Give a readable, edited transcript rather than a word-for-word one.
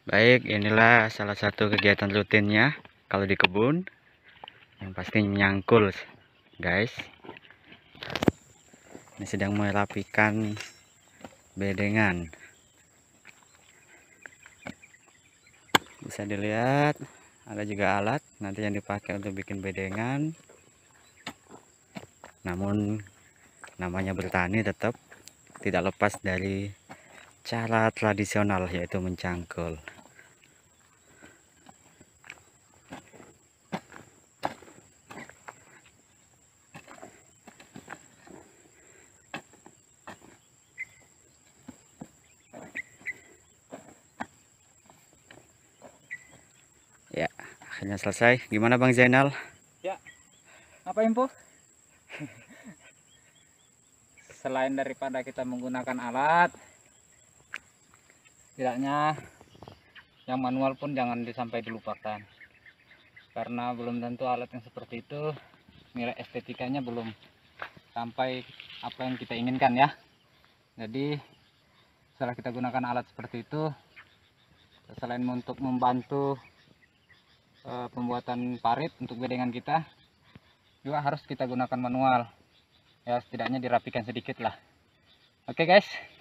Baik, inilah salah satu kegiatan rutinnya kalau di kebun, yang pasti nyangkul, guys. Ini sedang merapikan bedengan. Bisa dilihat, ada juga alat nanti yang dipakai untuk bikin bedengan. Namun namanya bertani tetap tidak lepas dari cara tradisional, yaitu mencangkul. Ya, akhirnya selesai. Gimana Bang Zainal? Ya, apa info? Selain daripada kita menggunakan alat, setidaknya yang manual pun jangan sampai dilupakan. Karena belum tentu alat yang seperti itu nilai estetikanya belum sampai apa yang kita inginkan ya. Jadi setelah kita gunakan alat seperti itu, selain untuk membantu pembuatan parit untuk bedengan kita, juga harus kita gunakan manual. Ya setidaknya dirapikan sedikit lah. Oke guys.